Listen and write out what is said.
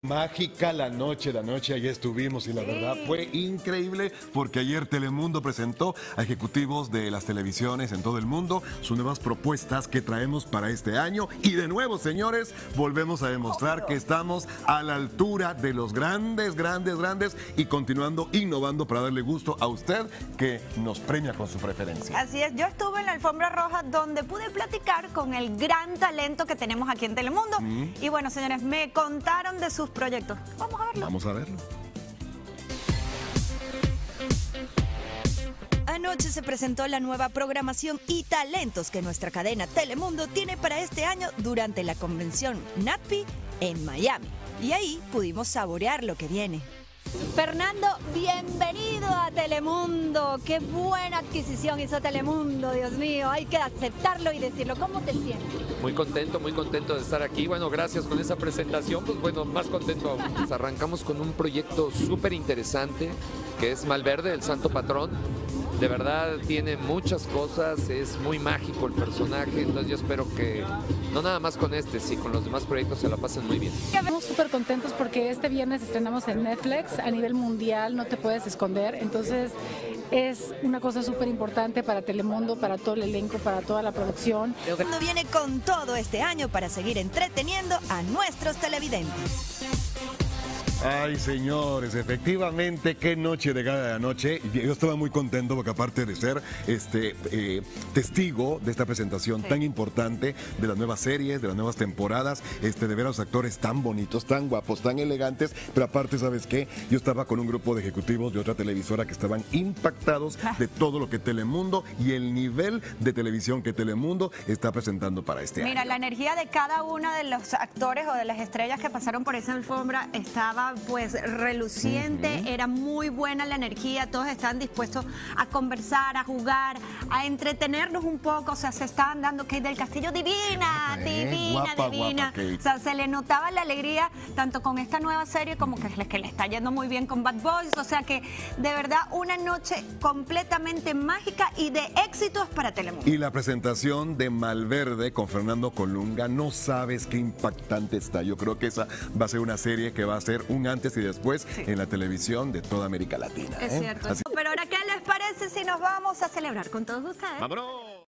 Mágica la noche, allí estuvimos y la verdad fue increíble porque ayer Telemundo presentó a ejecutivos de las televisiones en todo el mundo sus nuevas propuestas que traemos para este año y de nuevo, señores, volvemos a demostrar que estamos a la altura de los grandes y continuando innovando para darle gusto a usted que nos premia con su preferencia. Así es, yo estuve en la alfombra roja donde pude platicar con el gran talento que tenemos aquí en Telemundo y bueno, señores, me contaron de sus proyectos. Vamos a verlo. Vamos a verlo. Anoche se presentó la nueva programación y talentos que nuestra cadena Telemundo tiene para este año durante la convención NATPE en Miami. Y ahí pudimos saborear lo que viene. Fernando, bienvenido a Telemundo. Qué buena adquisición hizo Telemundo, Dios mío. Hay que aceptarlo y decirlo. ¿Cómo te sientes? Muy contento de estar aquí. Bueno, gracias con esa presentación. Pues bueno, más contento aún. Pues arrancamos con un proyecto súper interesante que es Malverde, el santo patrón. De verdad tiene muchas cosas, es muy mágico el personaje, entonces yo espero que no nada más con este, sí, con los demás proyectos se la pasen muy bien. Estamos súper contentos porque este viernes estrenamos en Netflix a nivel mundial, no te puedes esconder, entonces es una cosa súper importante para Telemundo, para todo el elenco, para toda la producción. Telemundo viene con todo este año para seguir entreteniendo a nuestros televidentes. Ay, señores, efectivamente, qué noche de gala de anoche. Yo estaba muy contento porque aparte de ser testigo de esta presentación tan importante de las nuevas series, de las nuevas temporadas, de ver a los actores tan bonitos, tan guapos, tan elegantes, pero aparte, ¿sabes qué? Yo estaba con un grupo de ejecutivos de otra televisora que estaban impactados de todo lo que Telemundo y el nivel de televisión que Telemundo está presentando para este año. Mira, la energía de cada uno de los actores o de las estrellas que pasaron por esa alfombra estaba pues reluciente, era muy buena la energía, todos estaban dispuestos a conversar, a jugar, a entretenernos un poco, o sea, se estaban dando Kate del Castillo divina, divina, o sea, se le notaba la alegría tanto con esta nueva serie como que le está yendo muy bien con Bad Boys, o sea que de verdad una noche completamente mágica y de éxitos para Telemundo. Y la presentación de Malverde con Fernando Colunga, no sabes qué impactante está. Yo creo que esa va a ser una serie que va a ser un antes y después en la televisión de toda América Latina. Es cierto. Pero ahora, ¿qué les parece si nos vamos a celebrar con todos ustedes? ¡Vámonos!